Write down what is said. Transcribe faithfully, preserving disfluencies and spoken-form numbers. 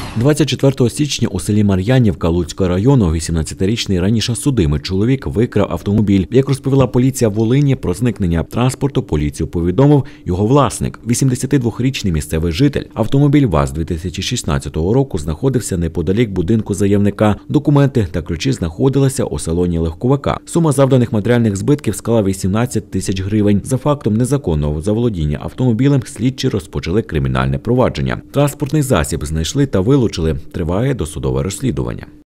двадцять четвертого січня у селі Мар'янівка Луцького району вісімнадцятирічний раніше судимий чоловік викрав автомобіль. Як розповіла поліція Волині, про зникнення транспорту поліцію повідомив його власник – вісімдесятидвохрічний місцевий житель. Автомобіль ВАЗ дві тисячі шістнадцятого року знаходився неподалік будинку заявника. Документи та ключі знаходилися у салоні легковика. Сума завданих матеріальних збитків склала вісімнадцять тисяч гривень. За фактом незаконного заволодіння автомобілем слідчі розпочали кримінальне провадження. Транспортний засіб знайшли та вилучили. Триває досудове розслідування.